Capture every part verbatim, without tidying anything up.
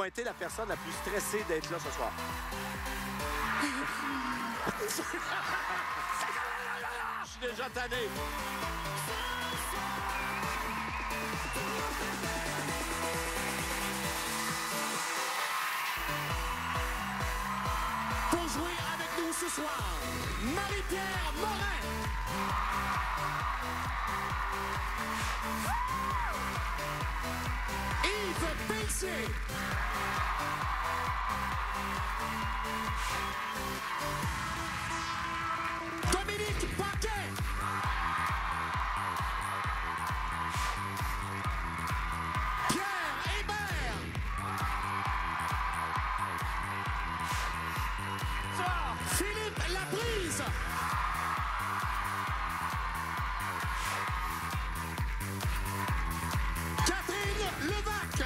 pointer la personne la plus stressée d'être là ce soir. Je suis déjà tanné. Pour jouer avec nous ce soir, Marie-Pierre Morin. Yves Pelletier. Dominique Paquet. Pierre Hébert. Philippe Laprise. Catherine Levac.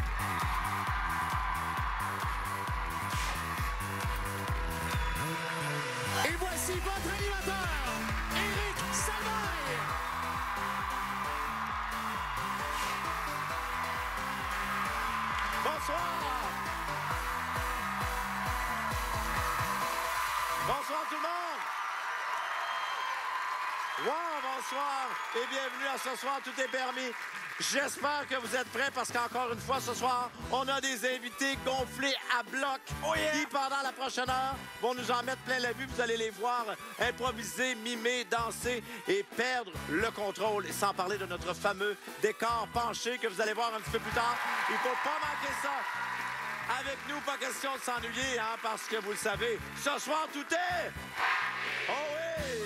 Et voici votre animateur, Éric Salvaille. Bonsoir! Bonsoir tout le monde! Wow, bonsoir et bienvenue à Ce soir, tout est permis. J'espère que vous êtes prêts parce qu'encore une fois, ce soir, on a des invités gonflés à bloc Oh yeah! qui, pendant la prochaine heure, vont nous en mettre plein la vue. Vous allez les voir improviser, mimer, danser et perdre le contrôle. Et sans parler de notre fameux décor penché que vous allez voir un petit peu plus tard. Il faut pas manquer ça. Avec nous, pas question de s'ennuyer, hein, parce que vous le savez, ce soir, tout est... Oh oui!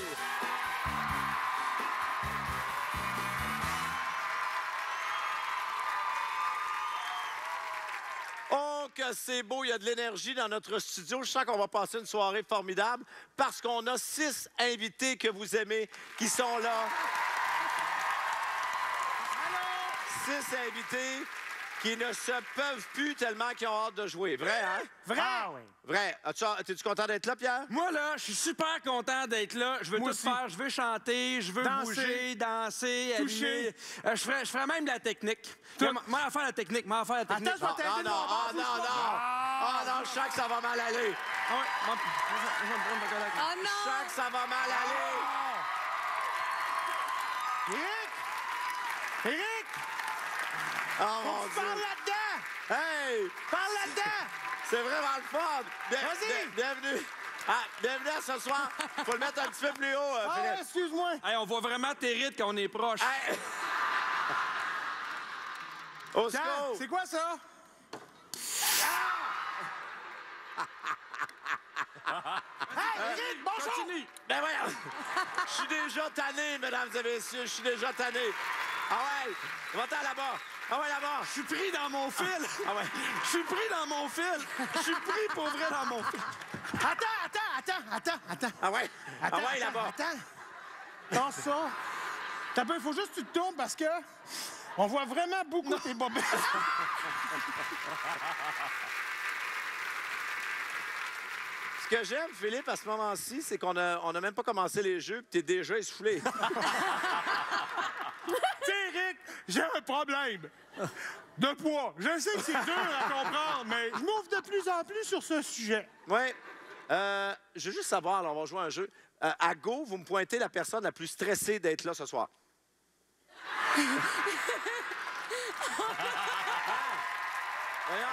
Oh, que c'est beau, il y a de l'énergie dans notre studio. Je sens qu'on va passer une soirée formidable parce qu'on a six invités que vous aimez qui sont là. Six invités qui ne se peuvent plus tellement qu'ils ont hâte de jouer. Vrai, hein? Vrai? Ah oui. Vrai. Es-tu content d'être là, Pierre? Moi, là, je suis super content d'être là. Je veux Moi tout aussi. faire. Je veux chanter, je veux Danser. bouger, danser, Toucher. animer. Euh, je, ferais, je ferais même de la technique. Moi, à faire la technique. Moi, à faire la technique. Attends, je vais t'aider Ah de non, mon bord, ah faut non, que je non! fasse- Ah non, je sens que ça va mal aller. Ah ouais, moi, je vais me prendre ma collègue. Oh Je non! sens que ça va mal aller. Éric! Éric! Oh mon Tu parles Dieu. là-dedans! Hey! Parle là-dedans! C'est vraiment le fun. Bien- Vas-y. bien- Bienvenue. Ah, bienvenue à ce soir. Faut le mettre un petit peu plus haut, euh, Ah, Philippe. excuse-moi! Hey, on voit vraiment tes rides quand on est proche. Hey. Au Tiens, secours. c'est quoi ça? Hey, Éric, bonjour! Continue. Ben voyons. Je suis déjà tanné, mesdames et messieurs. Je suis déjà tanné. Ah ouais. Va-t'en là-bas. Ah ouais, là-bas. Je suis pris dans mon fil. Ah ouais. Je suis pris dans mon fil. Je suis pris pour vrai dans mon fil. Attends, attends, attends, attends, attends. Ah ouais. Attends, ah ouais, attends, là-bas. Attends. Dans ça. T'as peu, il faut juste que tu te tournes parce que on voit vraiment beaucoup tes bobettes. Ce que j'aime, Philippe, à ce moment-ci, c'est qu'on a, on a même pas commencé les jeux, puis t'es déjà essoufflé. Tiens, Éric, j'ai un problème de poids. Je sais que c'est dur à comprendre, mais je m'ouvre de plus en plus sur ce sujet. Oui. Euh, je veux juste savoir, alors on va jouer à un jeu. Euh, à go, vous me pointez la personne la plus stressée d'être là ce soir. Voyons.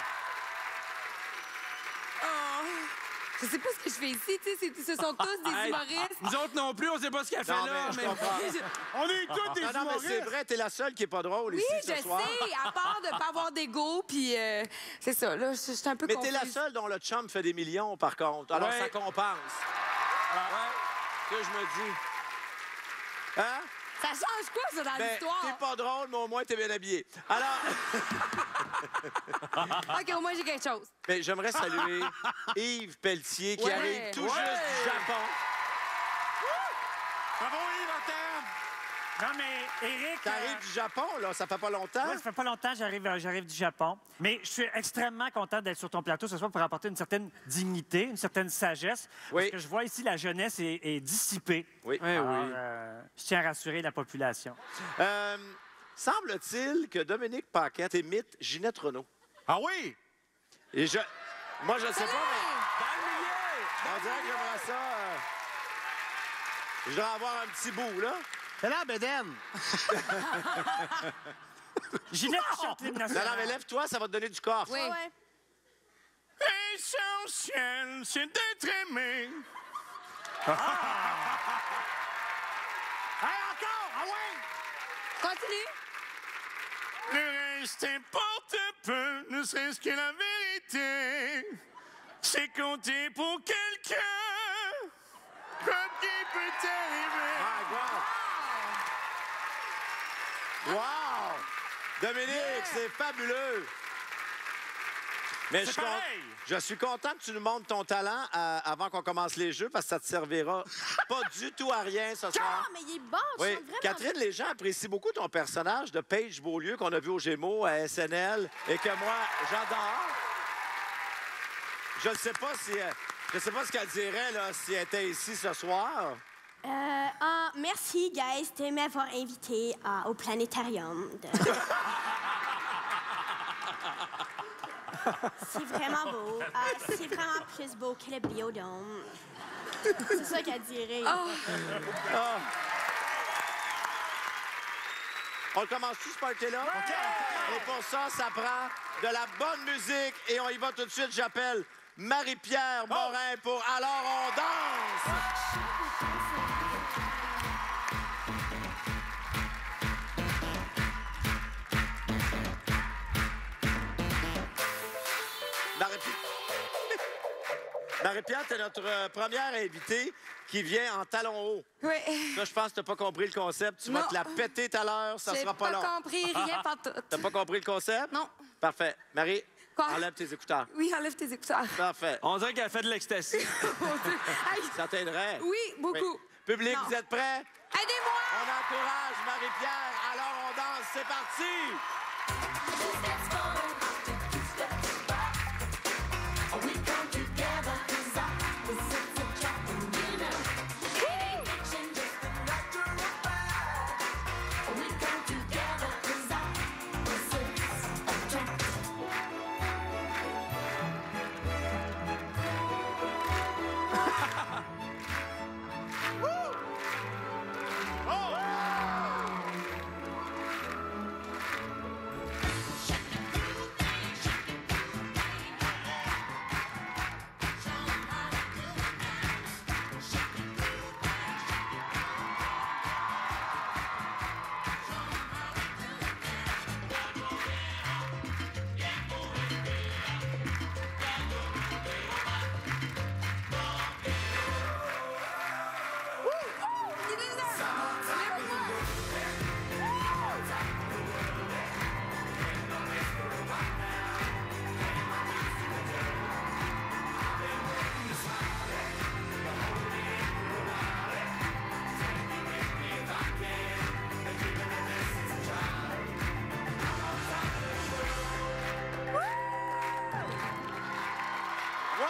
Je sais pas ce que je fais ici, tu sais, c'est- ce sont tous des Hey, humoristes. Nous autres non plus, on sait pas ce qu'elle fait Non, là. mais je comprends. On est tous des Non, non, mais c'est humoristes. vrai, t'es la seule qui est pas drôle Oui, ici je ce soir. sais, à part de pas avoir d'ego, puis euh, c'est ça, là, je je suis un peu Mais t'es confuse. la seule dont le chum fait des millions, par contre. Alors, Ouais. ça compense. Ouais. Que je me dis. Hein? Ça change quoi, ça, dans Ben, l'histoire? t'es pas drôle, mais au moins, t'es bien habillé. Alors, OK, au moins, j'ai quelque chose. ben, j'aimerais saluer Yves Pelletier, qui Ouais. arrive tout Ouais. juste du Japon. Bravo, Yves, on t'aime. Non, mais Éric... T'arrives euh, du Japon, là, ça fait pas longtemps. ouais, ça fait pas longtemps que j'arrive, euh, j'arrive du Japon. Mais je suis extrêmement content d'être sur ton plateau ce soir pour apporter une certaine dignité, une certaine sagesse. Oui. Parce que je vois ici, la jeunesse est, est dissipée. Oui. Eh Alors, oui. euh, je tiens à rassurer la population. Euh, semble-t-il que Dominique Paquette imite Ginette Renault. Ah oui? Et je... Moi, je ne sais pas, mais Dans le milieu! on dirait que j'aimerais ça... euh, Je dois avoir un petit bout, là. C'est là, Bédène. Ginette qui chante l'hymne Non, non, national. mais lève-toi, ça va te donner du coffre. Oui. Ouais. Essentiel, c'est d'être aimé. Hey, encore! Ah ouais! Continue. Le reste importe peu, ne serait-ce que la vérité. C'est compter pour quelqu'un, comme qui peut arriver. My God! Wow! Dominique, c'est fabuleux! Mais je, C'est suis con- pareil. je suis content que tu nous montres ton talent euh, avant qu'on commence les jeux parce que ça te servira pas du tout à rien ce soir. Ah, mais il est bon, je Oui, chante vraiment. Catherine, les gens apprécient beaucoup ton personnage de Paige Beaulieu qu'on a vu au Gémeaux, à S N L, et que moi, j'adore. Je ne sais pas si... euh, je sais pas ce qu'elle dirait là, si elle était ici ce soir. Euh, ah, merci, guys, de m'avoir invité euh, au planétarium. de- C'est vraiment beau. Euh, c'est vraiment plus beau que le biodôme. C'est ça qu'elle dirait. On le commence-tu, ce party-là? Et pour ça, ça prend de la bonne musique. Et on y va tout de suite. J'appelle Marie-Pierre Morin pour Alors on danse! Marie-Pierre, Marie-Pierre, t'es notre euh, première invitée qui vient en talons hauts. Oui. Là, je pense que t'as pas compris le concept. Tu vas Non. te la péter tout à l'heure, ça J'ai sera pas, pas long. compris rien par tout. T'as pas compris le concept? Non. Parfait. Marie, Quoi? enlève tes écouteurs. Oui, enlève tes écouteurs. Parfait. On dirait qu'elle fait de l'ecstasy. Hey, Ça t'aiderait? oui, beaucoup. Oui. Public, Non. vous êtes prêts? Aidez-moi! On encourage Marie-Pierre. Alors, on danse. C'est parti! Wow!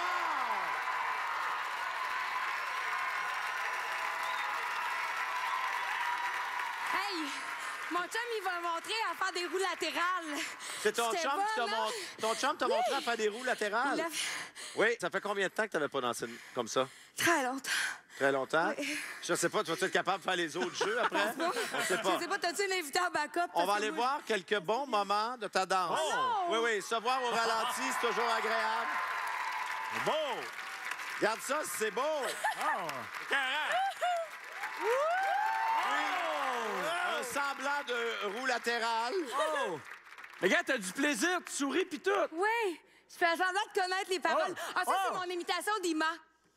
Hey, mon chum, il va me montrer à faire des roues latérales. C'est ton C'était chum qui t'a bon, hein? mont- ton chum t'a montré à faire des roues latérales? Il a- Oui. Ça fait combien de temps que tu n'avais pas dansé comme ça? Très longtemps. Très longtemps? Oui. Je sais pas, tu vas-tu être capable de faire les autres jeux après? On sait pas. Je sais pas, t'as-tu un invité en backup? On Parce va que aller moi- voir quelques bons moments de ta danse. Oh! Oui, oui, se voir au ralenti, c'est toujours agréable. Beau! Regarde ça, c'est beau. Un semblant de roue latérale. Oh! Mais gars, t'as du plaisir, tu souris pis tout. Oui, je fais semblant de connaître les paroles. Oh! Ah, ça, c'est Oh! mon imitation d'Ima.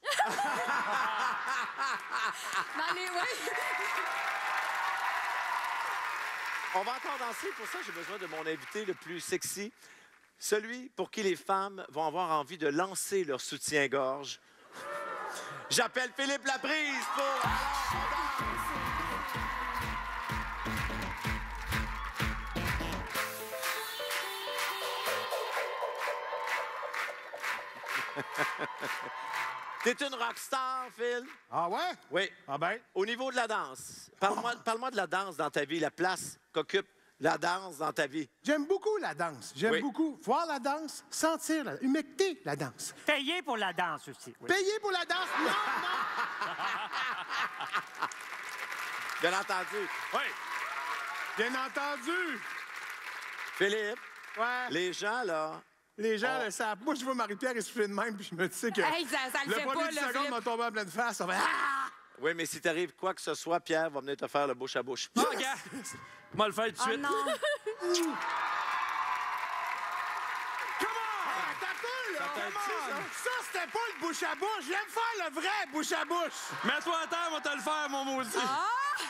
Dans les... Oui. On va encore danser. Pour ça, j'ai besoin de mon invité le plus sexy. Celui pour qui les femmes vont avoir envie de lancer leur soutien-gorge. J'appelle Philippe Laprise pour Alors, on danse. T'es une rockstar, Phil? Ah ouais? Oui. Ah ben? Au niveau de la danse, parle-moi parle-moi de la danse dans ta vie, la place qu'occupe la danse dans ta vie? J'aime beaucoup la danse. J'aime Oui. beaucoup voir la danse, sentir, la... humecter la danse. Payer pour la danse aussi. Oui. Payer pour la danse? Non, non! Bien entendu. Oui. Bien entendu. Philippe, Ouais. Les, les gens, là... gens le savent. Moi, je vois Marie-Pierre essouffler de même, puis je me dis que... Hey, ça, ça le le fait premier pas, dix là, secondes Philippe. m'a tombé en pleine face. Ça va... Ah! Oui, mais si t'arrive quoi que ce soit, Pierre va venir te faire le bouche à bouche. Oh, gars! Moi le faire tout de Oh suite. non! Ah, t'as peu, là! t'a Come dit, on! Ça, c'était pas le bouche à bouche. J'aime faire le vrai bouche à bouche. Mets-toi à terre, on va te le faire, mon maudit. Ah!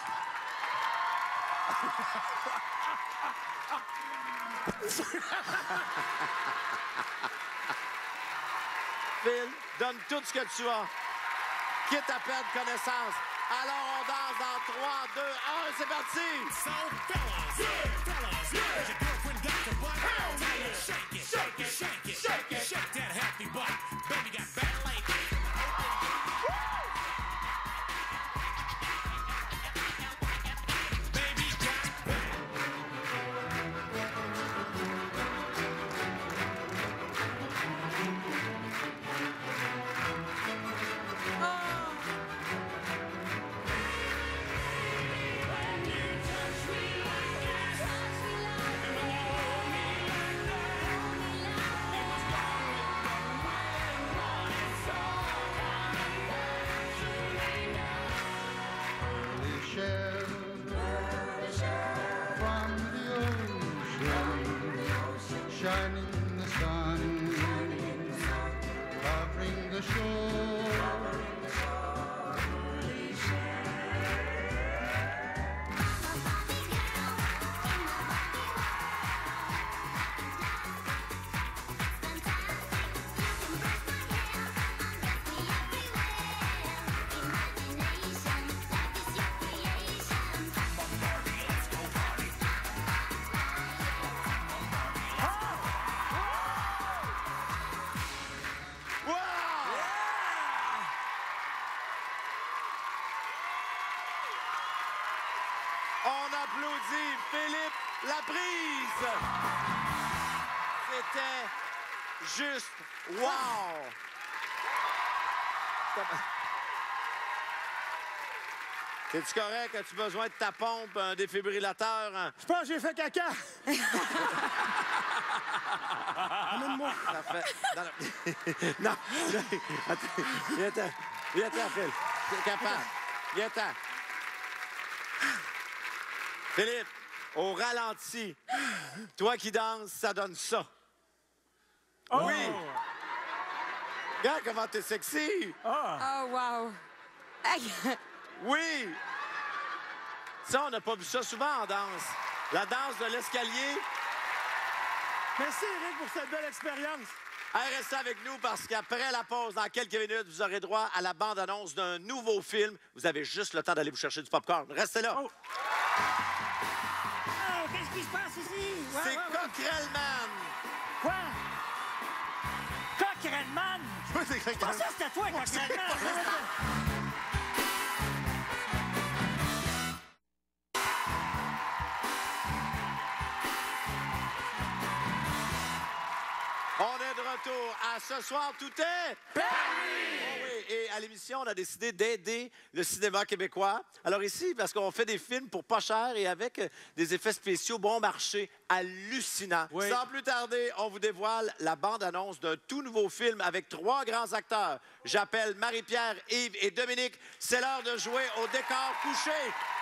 Phil, donne tout ce que tu as. Quitte à perdre connaissance. Alors, on danse dans trois, deux, un, c'est parti! So fellas, fellas, has your girlfriend got the butt? Tell her, shake it, shake it, shake it, shake it, shake that happy butt. Baby got back like Baby got from the ocean, shining in the sun, covering the shore. On applaudit Philippe Laprise. C'était juste wow! Es-tu correct? As-tu besoin de ta pompe, un défibrillateur? un- Je pense que j'ai fait caca. Amène-moi. Ça fait... Non, non. non. Attends. Viens-t'en. Viens-t'en, Phil. T'es capable. Viens-t'en. Philippe, au ralenti, toi qui danses, ça donne ça. Oui. Regarde comment t'es sexy. Oh, wow! Hey. Oui. Ça, on n'a pas vu ça souvent en danse. La danse de l'escalier. Merci, Eric, pour cette belle expérience. Hey, restez avec nous parce qu'après la pause, dans quelques minutes, vous aurez droit à la bande-annonce d'un nouveau film. Vous avez juste le temps d'aller vous chercher du popcorn. Restez là. Oh. Qu'est-ce qui se passe ici? Ouais, C'est ouais, ouais. Cockrellman. Quoi? Cockrellman? Je pensais que c'était toi, Cockrellman. On est de retour. À ce soir, tout est permis! Oh oui. Et à l'émission, on a décidé d'aider le cinéma québécois. Alors ici, parce qu'on fait des films pour pas cher et avec euh, des effets spéciaux bon marché hallucinants. Oui. Sans plus tarder, on vous dévoile la bande-annonce d'un tout nouveau film avec trois grands acteurs. J'appelle Marie-Pierre, Yves et Dominique. C'est l'heure de jouer au décor couché.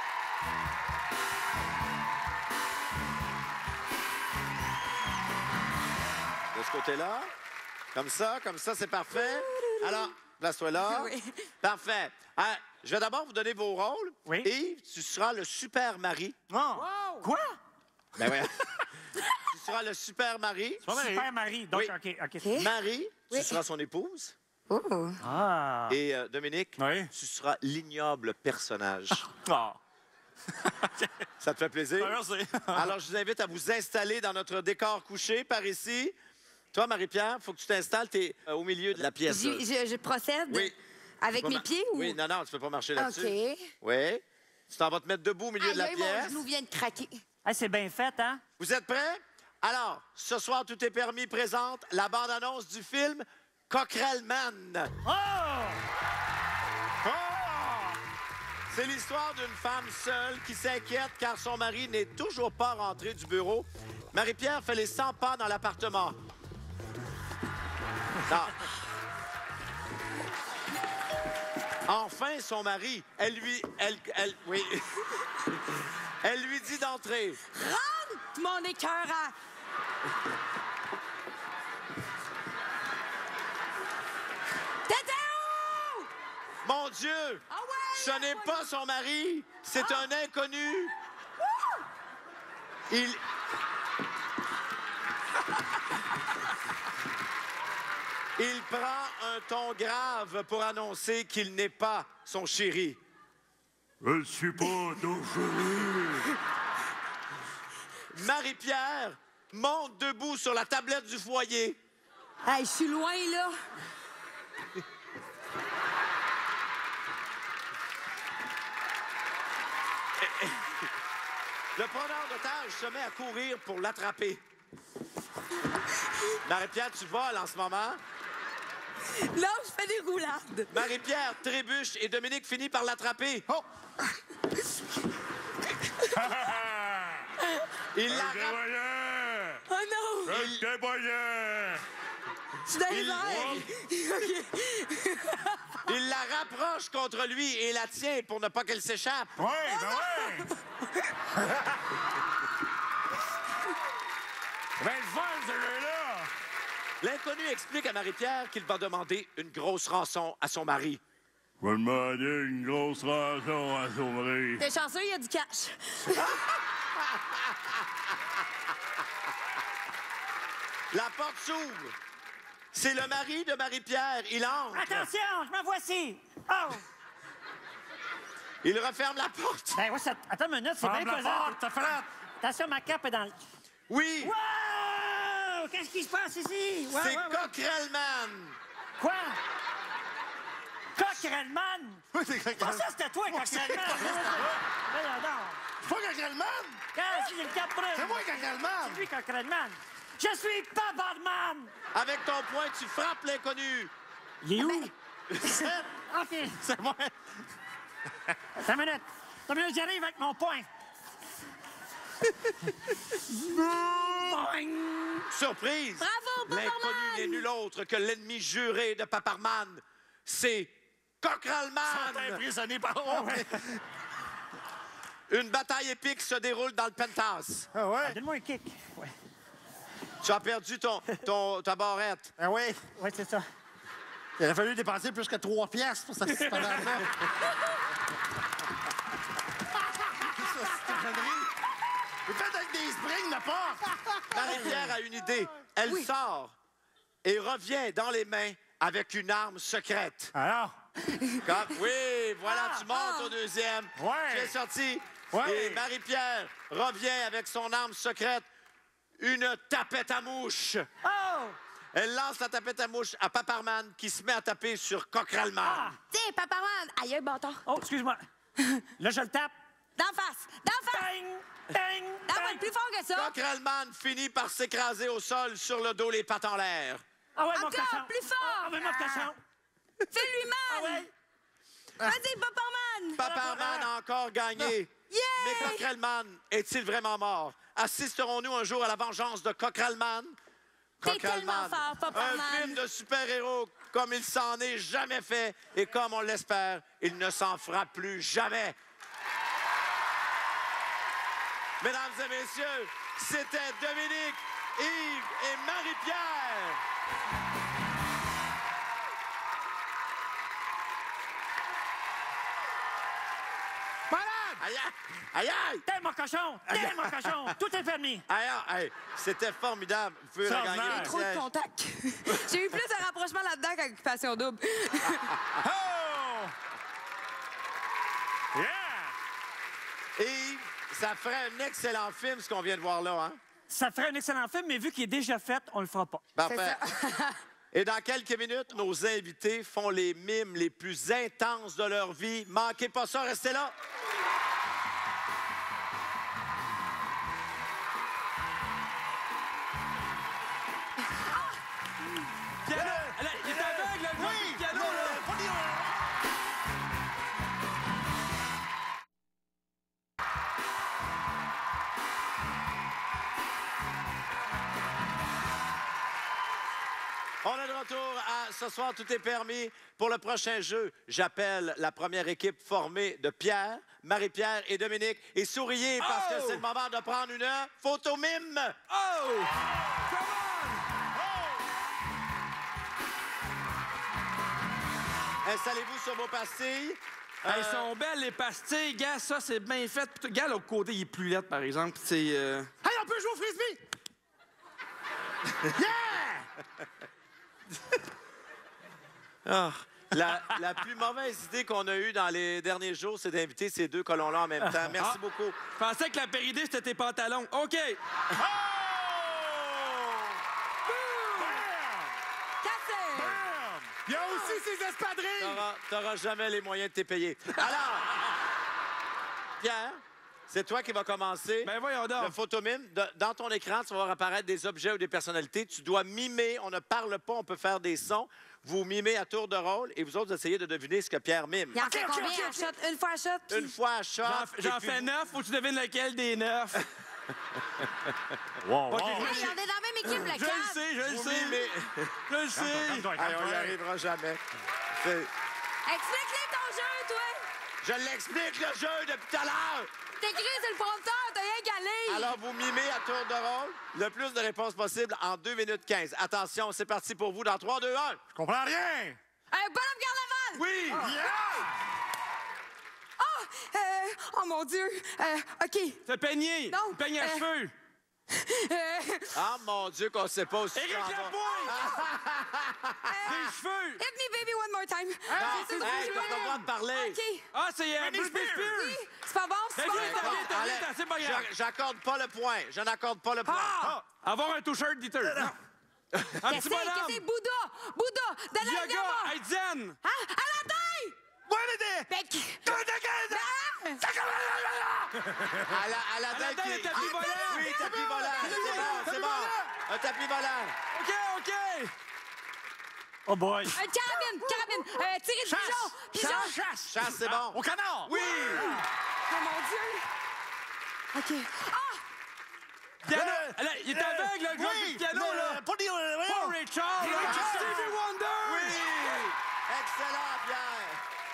De ce côté-là. Comme ça, comme ça, c'est parfait. Alors, place-toi là. Oui. Parfait. Ah, je vais d'abord vous donner vos rôles. Oui. Yves, tu seras le super mari. Oh. Quoi? Ben ouais. Tu seras le super mari. Super Marie. Donc, Oui. OK, OK. OK. Marie, tu Oui. seras son épouse. Oh. Ah. Et euh, Dominique, Oui. tu seras l'ignoble personnage. Ah. Ça te fait plaisir? Ben, merci. Alors, je vous invite à vous installer dans notre décor couché par ici. Toi, Marie-Pierre, il faut que tu t'installes. Tu es au milieu de la pièce. J'y- Je, je procède Oui. avec Tu peux mes ma- pieds ou... Oui, non, non, tu peux pas marcher là-dessus. OK. Oui. Tu t'en vas te mettre debout au milieu de la Aïe, aïe, mon pièce. genou vient de craquer. Hey, c'est bien fait, hein? Vous êtes prêts? Alors, ce soir, tout est permis présente la bande-annonce du film Cockerel Man. Oh! Oh! C'est l'histoire d'une femme seule qui s'inquiète car son mari n'est toujours pas rentré du bureau. Marie-Pierre fait les cent pas dans l'appartement. Non. Enfin, son mari, elle lui... Elle, elle, oui. Elle lui dit d'entrer. Rentre, mon écœurant! T'étais où? Mon Dieu! Ah ouais! Ce n'est pas son mari, c'est Ah! un inconnu. Il... Il prend un ton grave pour annoncer qu'il n'est pas son chéri. Je ne suis pas ton chéri. Marie-Pierre monte debout sur la tablette du foyer. Hey, je suis loin, là. Le preneur d'otage se met à courir pour l'attraper. Marie-Pierre, tu voles en ce moment. Là, je fais des roulades. Marie-Pierre trébuche et Dominique finit par l'attraper. Oh! Il la Je te ra- voyais! Oh non! Je te voyais! Je suis dans les Il- airs. Il la rapproche contre lui et la tient pour ne pas qu'elle s'échappe. Oui, ben oui! Ben le fun, celui-là! L'inconnu explique à Marie-Pierre qu'il va demander une grosse rançon à son mari. Je vais demander une grosse rançon à son mari. T'es chanceux, il y a du cash. La porte s'ouvre. C'est le mari de Marie-Pierre. Il entre. Attention, je me voici! Oh! Il referme la porte. Ben oui, ça... Attends une minute, c'est bien Ferme la pesant. porte, t'as frappe! Attention, ma cape est dans le... Oui, Wow! Qu'est-ce qui se passe ici? Ouais, c'est ouais, ouais. Cockerel Man. Quoi? Cockerelman? Oui, c'est Ah, Cockerel. ça, c'était toi, Cockerelman! Voyons donc. C'est pas Cockerelman! Ah, si, j'ai le cap brun. C'est moi, Cockerelman! C'est lui, Cockerelman. Je suis pas Batman! Avec ton poing, tu frappes l'inconnu. Il est où? OK. C'est moi! Attends une minute. Attends une minute, j'arrive avec mon poing. Boing! Surprise. Bravo, Paparman. L'inconnu n'est nul autre que l'ennemi juré de Paparman. C'est Cockerel T'es Man. impressionné par moi! Une bataille épique se déroule dans le Pentas. Ah ouais? Donne-moi un kick. Ouais, Tu as perdu ton, ton, ta barrette. Ah oui? ouais, c'est ça. Il aurait fallu dépenser plus que trois piastres pour cette petite patente-là. Ça, c'est une connerie. C'est fait avec des springs de porte. Marie-Pierre a une idée. Elle sort et revient dans les mains avec une arme secrète. Alors? Comme- oui, voilà, tu montes au deuxième. Ouais. Tu es sorti. Ouais. Et Marie-Pierre revient avec son arme secrète, une tapette à mouche. Oh! Elle lance la tapette à mouche à Paparman qui se met à taper sur Cockerel Man. Ah! Tiens, Paparman. Aïe, un bâton. Oh, excuse-moi. Là, je le tape. D'en face. D'en face. Bang! Bang! Non, Bang! ouais, plus fort que ça. Cockerel Man finit par s'écraser au sol sur le dos, les pattes en l'air. Ah ouais, mon Encore, cochon. plus fort. Ah ouais, mon cochon. Fais-lui Ah mal. ouais. Vas-y, Paparman. Paparman a encore gagné. Yeah! Mais Cockerel Man est-il vraiment mort? Assisterons-nous un jour à la vengeance de Cockerel Man? T'es Cockerel tellement Man, fort, Paparman. un film de super-héros comme il s'en est jamais fait et comme on l'espère, il ne s'en fera plus jamais. Mesdames et messieurs, c'était Dominique, Yves et Marie-Pierre. Malade! Aïe, aïe, aïe! T'es mon cochon! T'es mon cochon! Tout est permis! Aïe, aïe, c'était formidable. Vous pouvez Ça regagner venait. votre Trop de siège. contact. J'ai eu plus de rapprochement là-dedans qu'Occupation Double. Oh! Yeah! Et ça ferait un excellent film, ce qu'on vient de voir là, hein? Ça ferait un excellent film, mais vu qu'il est déjà fait, on le fera pas. Parfait. Et dans quelques minutes, nos invités font les mimes les plus intenses de leur vie. Manquez pas ça, restez là. On est de retour à Ce soir, tout est permis. Pour le prochain jeu, j'appelle la première équipe formée de Pierre, Marie-Pierre et Dominique. Et souriez parce Oh! que c'est le moment de prendre une photo mime. Oh! Come on! Installez-vous sur vos pastilles. Hey, Euh, Elles sont belles, les pastilles. Gars, ça, c'est bien fait. Puis, Gars, l'autre côté, il est plus laid, par exemple. C'est... Euh... Hey, on peut jouer au frisbee! Ah, la, la plus mauvaise idée qu'on a eue dans les derniers jours, c'est d'inviter ces deux colons-là en même temps. Merci Ah. beaucoup. Je pensais que la péridée, c'était tes pantalons. OK. Cassé! Il y a aussi ses espadrilles! T'auras- T'auras jamais les moyens de te payer. Alors, Pierre, c'est toi qui vas commencer. Ben voyons Le donc. photomime, de- dans ton écran, tu vas voir apparaître des objets ou des personnalités. Tu dois mimer. On ne parle pas, on peut faire des sons. Vous mimez à tour de rôle et vous autres, essayez de deviner ce que Pierre mime. Il en fait combien à shot? Une fois à shot? puis- Une fois à shot. J'en et j'en puis fais vous- neuf. Faut que tu devines lequel des neuf. Wow, OK, wow. Hey, on est dans la même équipe, le Je le cadre. sais, je le Vous sais. mimez. Je le sais. Calme-toi, Hey, on n'y calme-toi. arrivera jamais. C'est- Explique-les ton jeu, toi! Je l'explique, le jeu, depuis tout à l'heure. T'écris sur le prompteur, t'as rien galé! Alors, vous mimez à tour de rôle le plus de réponses possible en deux minutes quinze. Attention, c'est parti pour vous dans trois, deux, un. Je comprends rien! Un bonhomme carnaval! Oui. Ah! Euh, oh mon Dieu! Euh, OK. C'est peigné. Non, Peigne à euh, cheveux. Euh, Ah, mon Dieu, qu'on sait pas où Éric tu t'en vas. Lapointe. Des cheveux. hit me baby one more time. Non, Je sais hey, ce que t'as je pas le droit de parler. OK. Ah, c'est euh, Britney Britney Spears. Spears. Oui, c'est pas bon, c'est Ben, pas viens, bon. t'as- viens, t'as- Allez, viens, t'as- c'est pas grave. j'a- J'accorde pas le point. Je n'accorde pas le point. Ah! Avoir un t-shirt d'Eater. Non. Un Qu'est-ce petit que c'est? bonhomme. Qu'est-ce que c'est? Bouddha! Bouddha! Dalai Yoga. Lama! Hey, zen. Hein? Aladdin! Ouais, mais des... Ben, qui- À la, à la Aladdin, date qui- le tapis volant. Oui, tapis volant. C'est bon, c'est bon. Un tapis volant. OK, OK. Oh boy. Un carabine! Carabine! Euh, tirer de pigeon! Pigeon! Chasse! Chasse, c'est bon. Au canard! Oui. Oh mon Dieu! OK. Ah! Piano. Là, il est aveugle, le gars du piano, le- là. Pas des... Pas Ray Charles. Ray là. Charles. Stevie Wonder. Oui. Excellent, Pierre.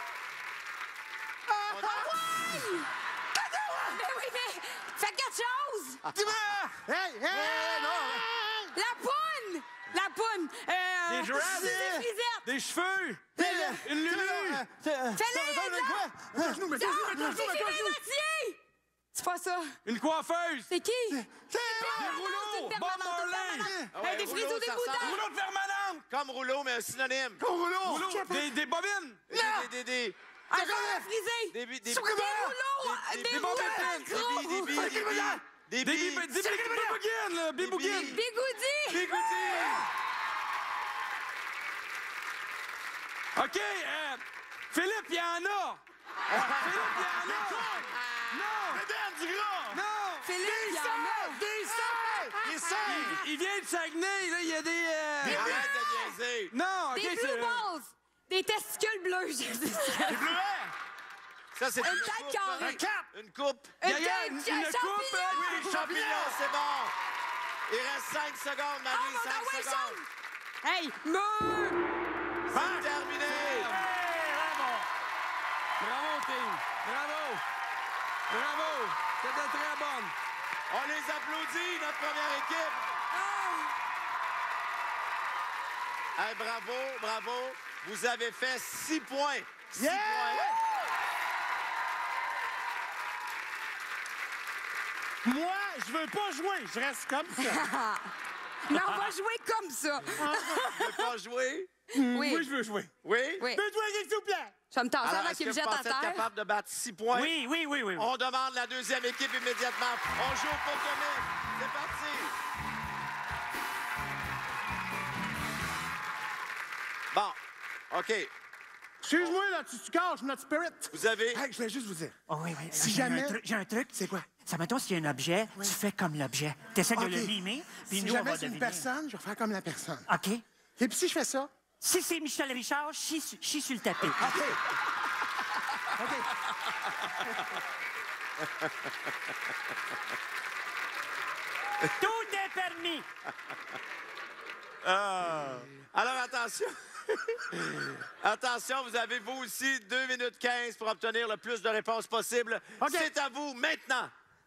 Mais oui, mais faites quelque chose! Hey, hey, non! La poune! La poune! Euh, Des girafes. Des frisettes! Des cheveux. Une lulu. Fais-les, quoi? Mes genoux, mes genoux, mes genoux, mes genoux, mes genoux! C'est pas ça. Une coiffeuse. C'est qui? Des rouleaux. Bob Marley. Ah ouais, des rouleau, frisous, des ça boudins! ressemble- Rouleau de permanente. Comme rouleau, mais un synonyme. Rouleau! Rouleau. Des, des bobines. Des, des, des, Un roller frisé! des, des, des, Des rouleaux! des- Des des rouleaux! bobettes, des billes, des billes, des billes, des Des billes. bi- des bibougines, là. Bibougines. billes. Bigoudi! Bigoudi. OK, euh, Philippe, il y en a. Philippe, il y en a. Non. Madame du gras! Non. Philippe, il y en a! Des seins! Des seins! Il, il vient de Saguenay, là. Il y a des... euh, Arrête de niaiser. Non, OK, Des c'est... blue balls! Des testicules bleus! j'ai dit ça. Des bleuets! Ça, c'est Une une tête coupe, carrée. là. Un cap! Une coupe. Une Gaga, tête, une- un une champignon! coupe, euh, Oui, champignon, c'est bon. Il reste cinq secondes, Oh, Marie, mon cinq Dieu, ouais, secondes. chante! Hey, meuh! C'est terminé. Bravo, team. Bravo. Bravo. C'était très bonne. On les applaudit, notre première équipe. Hey, bravo, bravo. Vous avez fait six points. Six Yeah! points. Moi, je veux pas jouer, je reste comme ça. Mais on va jouer comme ça! Vous pouvez pas jouer? Oui, Moi, je veux jouer. Oui? oui. Deux jouer, s'il vous plaît. Je vais me tasser Alors, avant est-ce qu'il que me vous jette à pensez être terre. capable de battre six points? Oui, oui, oui, oui. oui. On demande la deuxième équipe immédiatement. On joue au Pokémon. C'est parti. Bon, OK. Excuse-moi, là, tu, tu caches notre spirit. Vous avez... Hey, je vais juste vous dire. Oh, oui, oui. Si J'ai un jamais- truc- J'ai un truc. C'est quoi? Ça, mettons, s'il y a un objet, tu fais comme l'objet. Tu essaies OK. de le mimer, puis Si nous, on jamais va c'est une deviner. personne, je vais faire comme la personne. OK. Et puis si je fais ça... Si c'est Michel Richard, chie, su- chie sur le tapis. OK. OK. Tout est permis. Alors, attention. Attention, vous avez, vous aussi, deux minutes quinze pour obtenir le plus de réponses possible. OK. C'est à vous maintenant.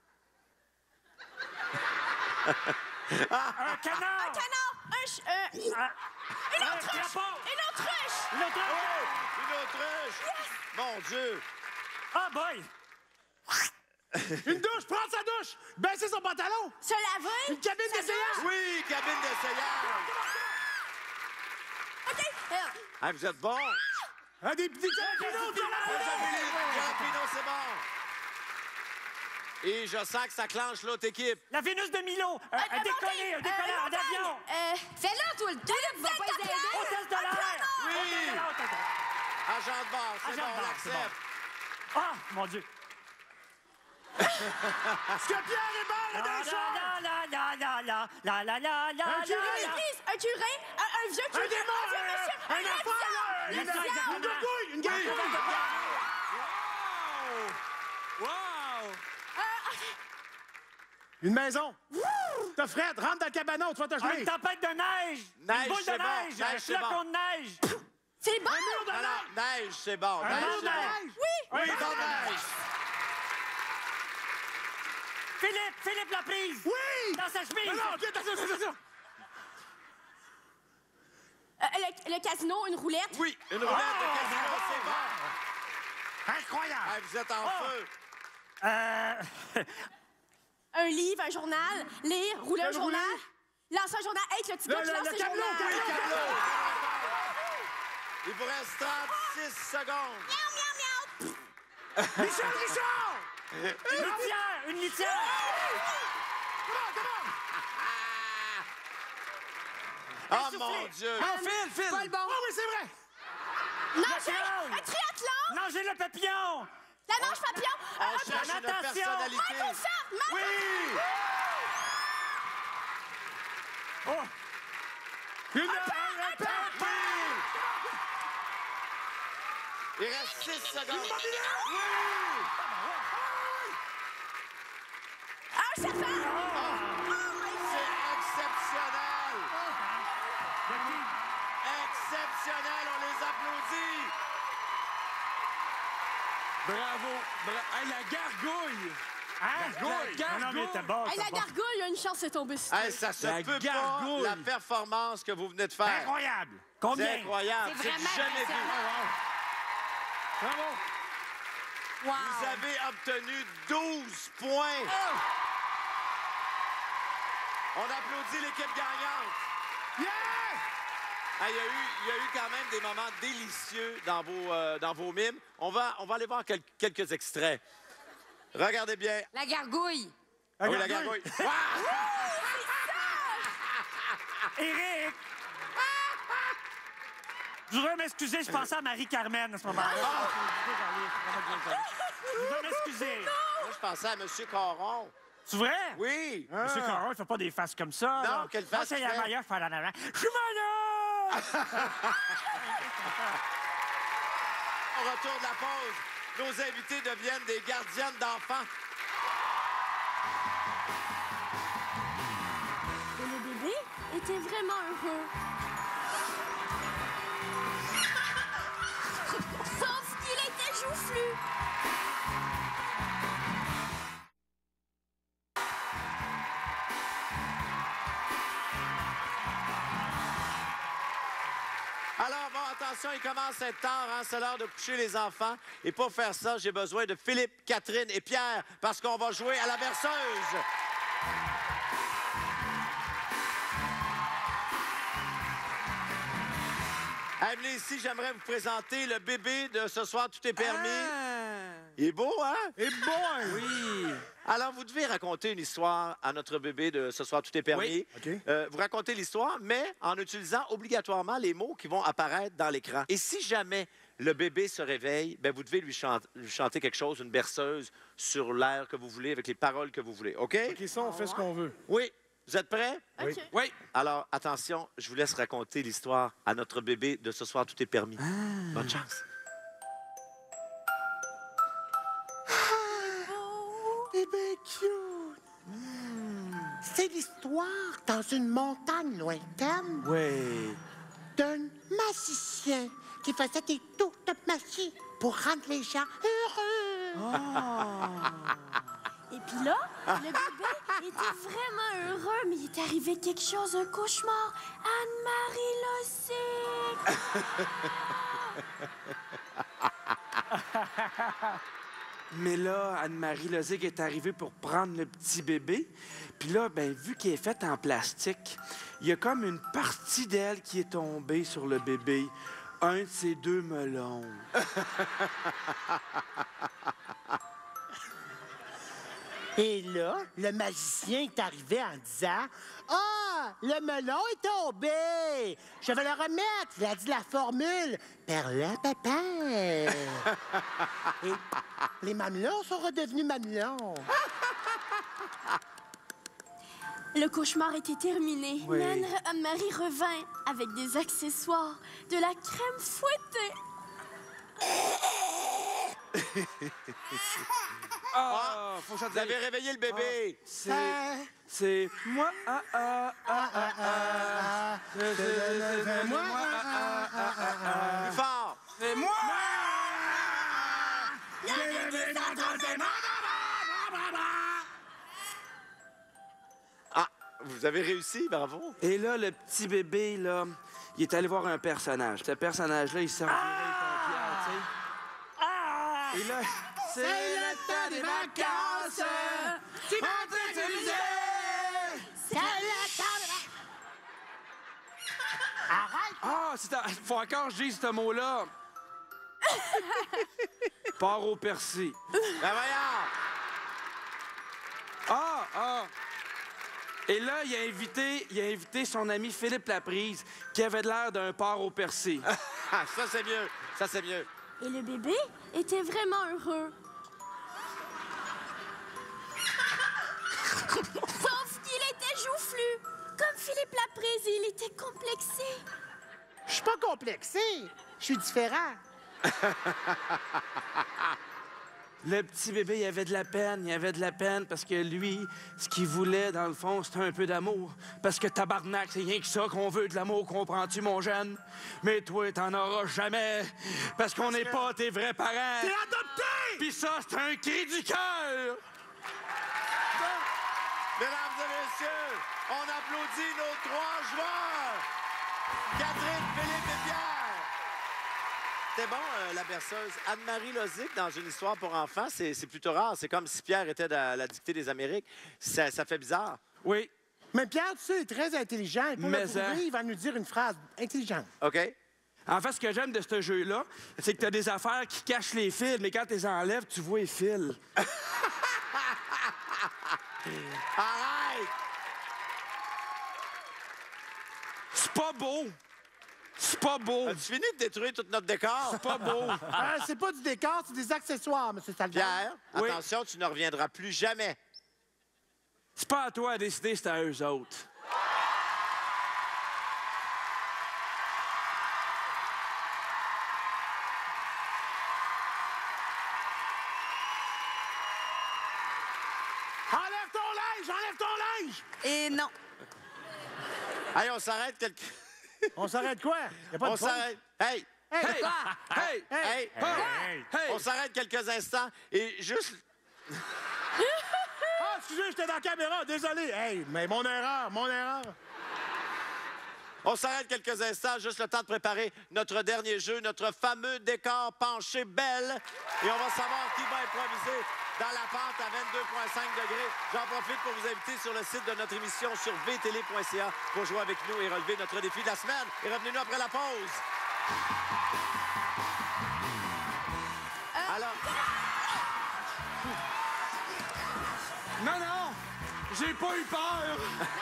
Un canard! Un canard! Un ch... euh, Ah, une un autruche! crapaud! Une autruche! Une autruche! Une autruche. Mon Dieu. Ah, boy! Une douche, prendre sa douche! Baisser son pantalon! Se laver! Une cabine Ça d'essayage! Oui, cabine d'essayage. OK. Euh, Ah, vous êtes bon. Ah, des petits jalapenos, Jalapino, c'est bon. Et je sens que ça clenche l'autre équipe. La Vénus de Milo! Un, un un décollé, un montagne, décolleur, un montagne, avion! Euh, Fais-le, toi, le Philippe va pas les aider. Hôtesse de l'air! Oui. Hôtesse de l'air, hôtesse de l'air. Agent de bord, c'est Agent bon, de on bord, c'est l'accepte. Ah, mon Dieu! Est-ce que Pierre Hébert est dans La le char? la la la la la la la la la Un curé, la une la. église, un curé, un, un vieux curé, Un démon, un vieux monsieur, un, un un enfant, avion, là, une une, avion, viande. une gargouille, une gargouille! Wow! Wow! Une maison. T'as Fred, rentre dans le cabanon, tu vas te Une geler. tempête de neige! Neige, Une boule de c'est bon. neige! Neige, Un c'est flocon bon. de neige! C'est bon! Non, non, neige, c'est bon. Un Neige, banc c'est de bon. neige! Oui! Oui, Un banc bon, de neige. Philippe! Philippe l'a prise! Oui! Dans sa chemise! Non, non, ok, attention, attention, attention. Euh, le, le casino, une roulette. Oui, une roulette de Ah, casino, bravo. c'est bon. Incroyable! Ah, vous êtes en Ah. feu. Euh... Un livre, un journal, lire, rouler un Le journal, rouler. lancer un journal, être le petit Le- gars qui le- lance le le tableau, journal. tableau. Oui, tableau. Il vous reste trente-six secondes. Miaou, miaou, miaou. Richard, Richard! Une litière! Une litière! Oh mon Dieu. Ah, Phil, Phil! Pas le bon. Ah oui, c'est vrai! Nager, triathlon. un triathlon, Nager le papillon! la nage papillon, On un cherche une natation. personnalité. Michael Phelps, Oui! Oh! Une, un, un, père. Oui! Il reste six secondes. Oui! un serpent. C'est exceptionnel! Exceptionnel, on les applaudit! Bravo! Bra- hey, la gargouille! Hein? Gargouille. Non, non, mais il était bon, Hey, c'était la bon. gargouille, il y a une chance de tomber sur Hey, ça se La peut gargouille. pas, la performance que vous venez de faire. Incroyable! C'est Combien? incroyable. C'est C'est vraiment jamais vu. impressionnant. Bravo! Wow. Vous avez obtenu douze points. Oh! On applaudit l'équipe gagnante. Yeah! Ah, il, y a eu, il y a eu quand même des moments délicieux dans vos, euh, dans vos mimes. On va, on va aller voir quel- quelques extraits. Regardez bien. La gargouille. Ah oui, la gargouille. Wow! Éric! Je voudrais m'excuser, je pensais à Marie-Carmen à ce moment-là. Ah! Je voudrais m'excuser. Moi, je pensais à M. Caron. C'est vrai? Oui. Monsieur Caron, il fait pas des faces comme ça. Non, là. quelle Moi, face c'est il la fait? meilleure, je fais en avant. Je suis malade! Au retour de la pause, nos invités deviennent des gardiennes d'enfants. Et le bébé était vraiment heureux. Sauf qu'il était joufflu. Alors, bon, attention, il commence à être tard, hein, c'est l'heure de coucher les enfants. Et pour faire ça, j'ai besoin de Philippe, Catherine et Pierre, parce qu'on va jouer à la berceuse. Emily, ici, j'aimerais vous présenter le bébé de ce soir, tout est permis. Il est beau, hein? Et bon! Oui! Alors, vous devez raconter une histoire à notre bébé de ce soir, tout est permis. Oui. OK. Euh, vous racontez l'histoire, mais en utilisant obligatoirement les mots qui vont apparaître dans l'écran. Et si jamais le bébé se réveille, ben, vous devez lui, chan- lui chanter quelque chose, une berceuse, sur l'air que vous voulez, avec les paroles que vous voulez. OK? OK, ça, on fait ce qu'on veut. Oui. Vous êtes prêts? Oui. OK. Oui! Alors, attention, je vous laisse raconter l'histoire à notre bébé de ce soir, tout est permis. Bonne chance. Bébé cute! C'est l'histoire dans une montagne lointaine Oui! de faisais des tours de magie pour rendre les gens heureux. Et puis là, le bébé était vraiment heureux, mais il est arrivé quelque chose, un cauchemar. Anne-Marie Lozic! Mais là, Anne-Marie Lozic est arrivée pour prendre le petit bébé. Puis là, ben, vu qu'il est fait en plastique, il y a comme une partie d'elle qui est tombée sur le bébé. Un de ses deux melons. Et là, le magicien est arrivé en disant « Ah, le melon est tombé! Je vais le remettre! » Il a dit la formule « Perle-pépère! » Et les mamelons sont redevenus mamelons. Le cauchemar était terminé. Oui. Mais Anne- Anne-Marie revint avec des accessoires, de la crème fouettée. Ah, faut que ça Vous avez réveillé le bébé. C'est... C'est... Moi, ah, ah, ah, ah, ah. C'est- c'est- c'est- c'est- Moi, moi, ah, ah, ah, ah, ah. Plus fort. C'est moi! Ah, vous avez réussi, bravo. Et là, le petit bébé, là, il est allé voir un personnage. Ce personnage-là, il servirait les pompiers, tu sais. Et là, c'est le temps des vacances! Tu m'as t'amuser! c'est le temps de- Arrête! Ah, c'est un- faut encore que je dise ce mot-là. Part au persil. Ben voyons. Ah, ah. Et là, il a invité, il a invité son ami Philippe Laprise, qui avait l'air d'un porc au persil. Ah, ça, c'est mieux. Ça, c'est mieux. Et le bébé était vraiment heureux. Sauf qu'il était joufflu. Comme Philippe Laprise, il était complexé. Je suis pas complexé. Je suis différent. Le petit bébé, il avait de la peine, il avait de la peine parce que lui, ce qu'il voulait, dans le fond, c'était un peu d'amour. Parce que tabarnak, c'est rien que ça qu'on veut, de l'amour, comprends-tu, mon jeune? Mais toi, t'en auras jamais, parce qu'on n'est pas tes vrais parents. T'es adopté! Pis ça, c'est un cri du cœur! Mesdames et messieurs, on applaudit nos trois joueurs. Catherine, Philippe et Pierre. C'était bon, euh, la berceuse. Anne-Marie Lozic, dans une histoire pour enfants, c'est c'est plutôt rare. C'est comme si Pierre était à la dictée des Amériques. Ça, ça fait bizarre. Oui, Mais Pierre, tu sais, il est très intelligent. Et pour Mais le prouver, hein. il va nous dire une phrase intelligente. OK? en fait, ce que j'aime de ce jeu-là, c'est que t'as des affaires qui cachent les fils, mais quand tu les enlèves, tu vois les fils. Arrête! C'est pas beau! C'est pas beau! As-tu fini de détruire tout notre décor? C'est pas beau! Ah, c'est pas du décor, c'est des accessoires, M. Salvador. Pierre, Oui. attention, tu ne reviendras plus jamais. C'est pas à toi à décider, c'est à eux autres. Enlève ton linge! Enlève ton linge! Et non. Hey, on s'arrête quelque... On s'arrête quoi? Y a pas On de pause? s'arrête. Hey! Hey, Hey! Hey! Hey! Hey! Hey! On s'arrête quelques instants et juste... Ah, excusez, j'étais dans la caméra, désolé. Hey, mais mon erreur, mon erreur. On s'arrête quelques instants, juste le temps de préparer notre dernier jeu, notre fameux décor penché belle. Et on va savoir qui va improviser dans la pente à vingt-deux virgule cinq degrés. J'en profite pour vous inviter sur le site de notre émission sur v télé point c a pour jouer avec nous et relever notre défi de la semaine. Et revenez-nous après la pause. Alors, Non, non! J'ai pas eu peur!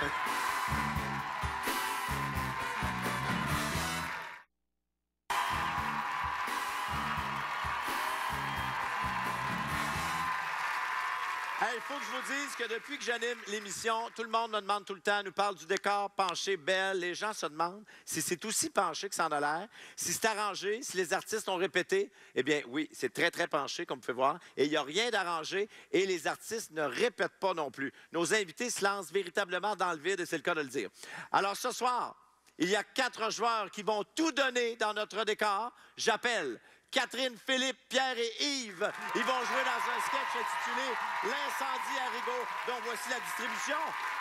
il faut que je vous dise que depuis que j'anime l'émission, tout le monde me demande tout le temps, nous parle du décor penché belle. Les gens se demandent si c'est aussi penché que ça en a l'air, si c'est arrangé, si les artistes ont répété. Eh bien, oui, c'est très, très penché, comme vous pouvez voir. Et il n'y a rien d'arrangé et les artistes ne répètent pas non plus. Nos invités se lancent véritablement dans le vide et c'est le cas de le dire. Alors, ce soir, il y a quatre joueurs qui vont tout donner dans notre décor. J'appelle Catherine, Philippe, Pierre et Yves. Ils vont jouer dans un sketch intitulé « L'incendie à Rigaud », dont voici la distribution.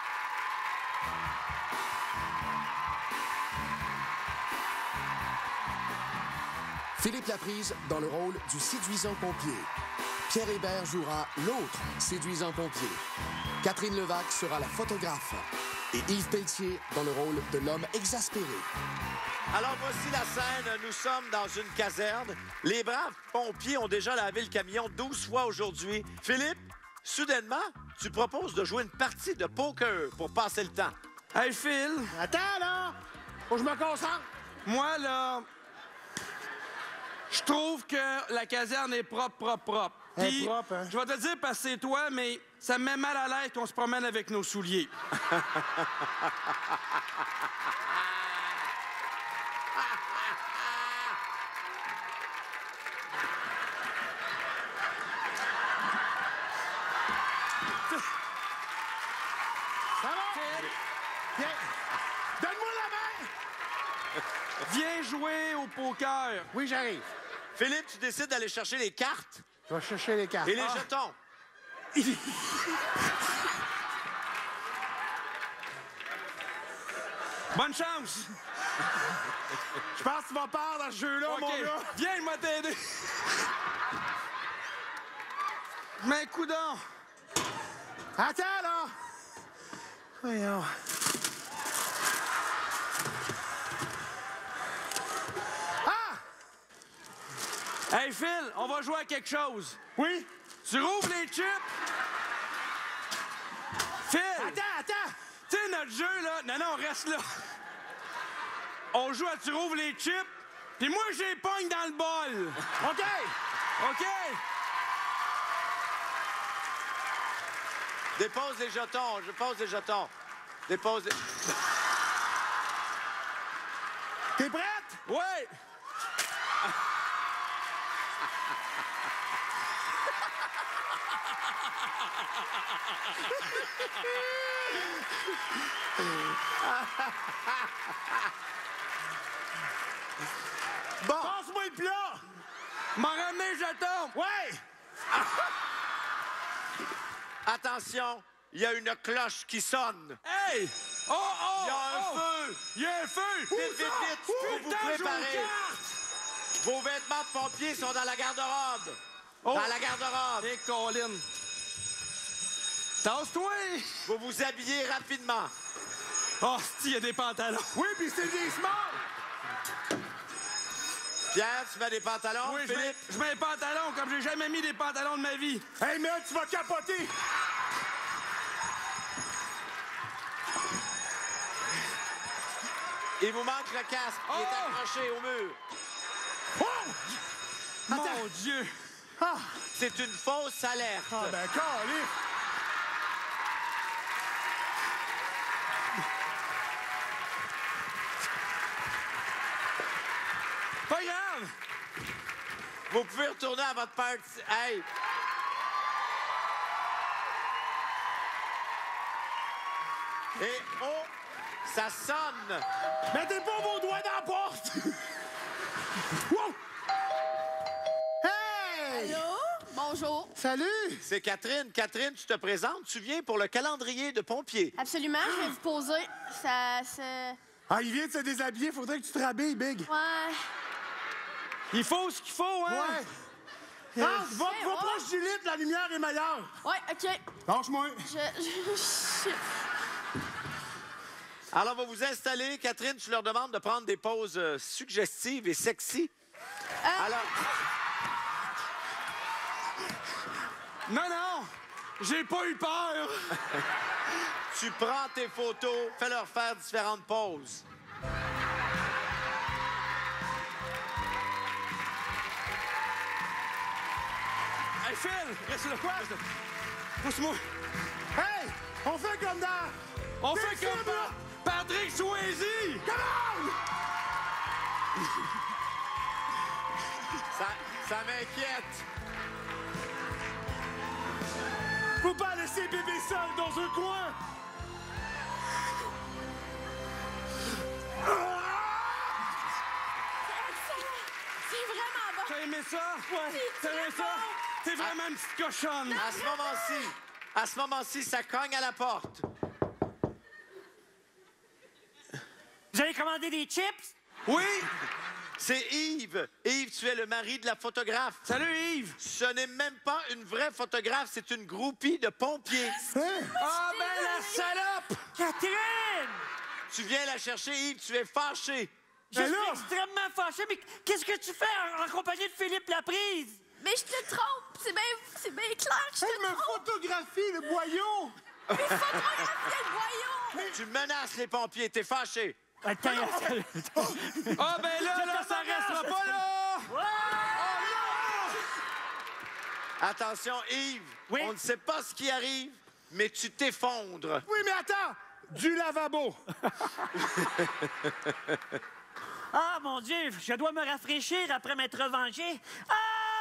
Philippe Laprise dans le rôle du séduisant pompier. Pierre Hébert jouera l'autre séduisant pompier. Catherine Levac sera la photographe. Et Yves Pelletier dans le rôle de l'homme exaspéré. Alors, voici la scène. Nous sommes dans une caserne. Les braves pompiers ont déjà lavé le camion douze fois aujourd'hui. Philippe, soudainement, tu proposes de jouer une partie de poker pour passer le temps. Hey, Phil, Attends, là! Faut que je me concentre. moi, là, je trouve que la caserne est propre, propre, propre. Elle est Puis, propre, hein? je vais te dire parce que c'est toi, mais ça me met mal à l'aise qu'on se promène avec nos souliers. Ça va? Viens. Donne-moi la main! Viens jouer au poker. Oui, j'arrive. Philippe, tu décides d'aller chercher les cartes Je vais chercher les cartes. et les jetons. Bonne chance. Je pense que tu vas perdre dans ce jeu-là, OK, mon gars. viens, je vais t'aider. Mais coudonc. Attends, là! Voyons. Ah! Hey, Phil, on va jouer à quelque chose. Oui? Tu rouvres les chips. Phil! Attends, attends! Tu sais, notre jeu, là... Non, non, reste là. On joue à tu rouvres les chips, puis moi, j'ai pogne dans le bol. OK! OK? Dépose les jetons. Je pose les jetons. Dépose les... T'es prête? Ouais! Bon, Passe-moi le plat! M'en ramener le jeton. Ouais! attention, il y a une cloche qui sonne. Hey! Oh, oh! Il y a un oh! feu. Il y a un feu! Vite, vite, vite, faut vous Putain, je joue aux préparer. cartes! Vos vêtements de pompiers sont dans la garde-robe. Oh. Dans la garde-robe. Et Colin. Tasse-toi! Vous vous habillez rapidement. Oh, c'ti, il y a des pantalons. Oui, puis c'est des smarts! Pierre, tu mets des pantalons. Oui, je mets, Philippe, je mets des pantalons comme j'ai jamais mis des pantalons de ma vie. Hey, mais tu vas capoter! il vous manque le casque. Il est Oh. accroché au mur. Mon Dieu! Ah! C'est une fausse alerte. Ah, ben, calé! Pas grave! Vous pouvez retourner à votre party. Hey! Et oh, ça sonne. Mettez pas vos doigts dans la porte! Wow! Hey! Allô? Bonjour. Salut! C'est Catherine. Catherine, tu te présentes. Tu viens pour le calendrier de pompiers. Absolument, je vais vous poser. Ça, ça... Ah, il vient de se déshabiller, faudrait que tu te rhabilles, Big. Ouais. Il faut ce qu'il faut, hein? Ouais! Ah, va, Ouais, va ouais. proche du lit, la lumière est meilleure. Ouais, OK. Lâche-moi. Je... je... je- Alors, on va vous installer. Catherine, tu leur demandes de prendre des poses euh, suggestives et sexy. Ah. Alors, Non, non! J'ai pas eu peur! tu prends tes photos, fais-leur faire différentes poses. Hey, Phil! Reste là. Quoi? Pousse-moi. Hey! On fait comme dans... On Des fait comme films, là. Pa- Patrick Swayze! Come on! Ça, ça m'inquiète. Faut pas laisser bébé seul dans un coin! Ah! vraiment bon. T'as aimé ça? Ouais. T'as aimé ça? T'es vraiment une petite cochonne. À ce moment-ci, à ce moment-ci, ça cogne à la porte. Vous avez commandé des chips? Oui! C'est Yves. Yves, tu es le mari de la photographe. Salut, Yves! Ce n'est même pas une vraie photographe, c'est une groupie de pompiers. Ah, ben la salope! Catherine! Tu viens la chercher, Yves, tu es fâché. Je suis extrêmement fâché, mais qu'est-ce que tu fais en, en compagnie de Philippe Laprise? Mais je te trompe, c'est bien, c'est bien clair que je te Elle me trompe. photographie, le boyau! Mais photographie le voyons. Tu menaces les pompiers, t'es fâché. Attends, Ah, ben là, là, ça restera pas là! Attention, Yves, Oui? on ne sait pas ce qui arrive, mais tu t'effondres. Oui, mais attends! Du lavabo! Ah, mon Dieu, je dois me rafraîchir après m'être vengé. Ah!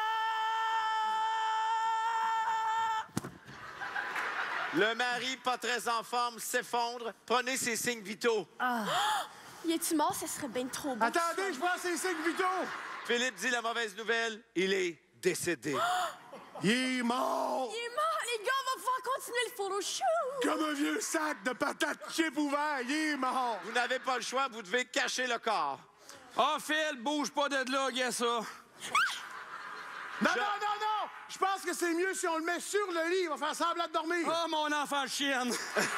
Le mari, pas très en forme, s'effondre. Prenez ses signes vitaux. Y est-tu mort? Ça serait bien trop beau. Attendez, je prends ces signes vitaux! Philippe dit la mauvaise nouvelle, il est décédé. Il est mort! Il est mort, les gars, on va pouvoir continuer le photoshoot. Comme un vieux sac de patates chip ouvert, il est mort! Vous n'avez pas le choix, vous devez cacher le corps. Ah, Phil, bouge pas de là, gars, ça. Non, Je- non, non, non! Je pense que c'est mieux si on le met sur le lit. Il va faire semblant de dormir. Oh, mon enfant de chienne!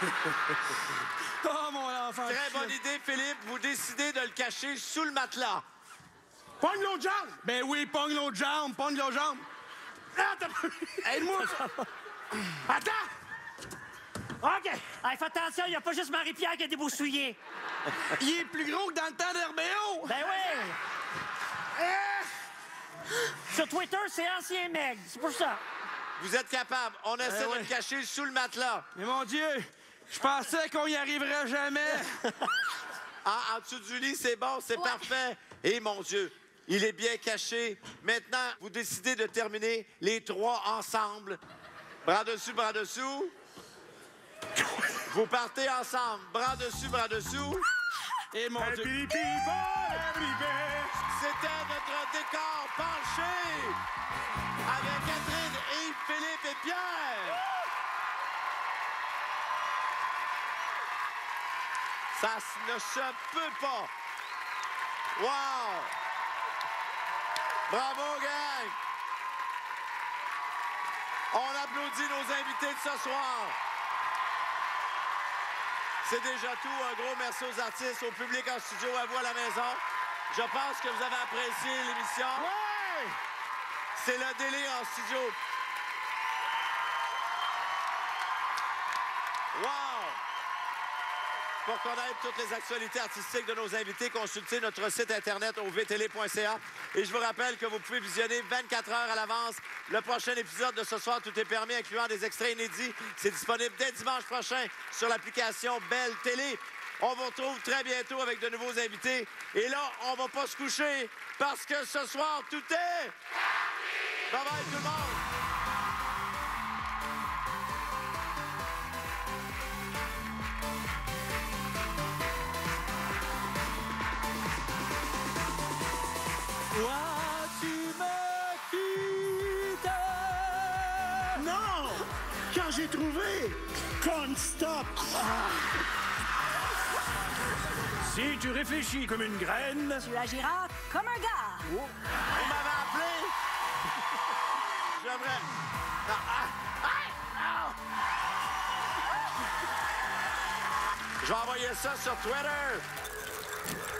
Oh, mon enfant de Très bonne chienne! idée, Philippe. Vous décidez de le cacher sous le matelas. Pogne l'autre jambe! Ben oui, pogne l'autre jambe, pogne l'autre jambe. Ah, t'as- Aide-moi! Attends! OK. Hey, fais attention, il n'y a pas juste Marie-Pierre qui a des beaux souliers. Il est plus gros que dans le temps d'R B O! Ben oui! Sur Twitter, c'est Ancien Meg. C'est pour ça. Vous êtes capable. On essaie Eh de ouais. le cacher sous le matelas. Mais mon Dieu, je pensais qu'on y arriverait jamais. Ah, en dessous du lit, c'est bon, c'est parfait. Et mon Dieu, il est bien caché. Maintenant, vous décidez de terminer les trois ensemble. Bras dessus, bras dessous. Vous partez ensemble. Bras dessus, bras dessous. Et mon Dieu. Happy people everywhere. C'était notre décor penché avec Catherine, Yves, Philippe et Pierre. Ça ne se peut pas. Wow! Bravo, gang! On applaudit nos invités de ce soir. C'est déjà tout. Un gros merci aux artistes, au public en studio, à vous à la maison. Je pense que vous avez apprécié l'émission. Ouais! C'est le délire en studio. Wow! Pour connaître toutes les actualités artistiques de nos invités, consultez notre site internet au v télé point c a. Et je vous rappelle que vous pouvez visionner vingt-quatre heures à l'avance le prochain épisode de Ce soir, tout est permis, incluant des extraits inédits. C'est disponible dès dimanche prochain sur l'application Belle Télé. On vous retrouve très bientôt avec de nouveaux invités. Et là, on va pas se coucher parce que ce soir, tout est... Bye bye tout le monde! Toi, tu me quittes. Non! Quand j'ai trouvé Cornstop! Si tu réfléchis comme une graine... Tu agiras comme un gars. Vous m'avez appelé? J'aimerais... Non, ah, ah, ah. Je vais envoyer ça sur Twitter.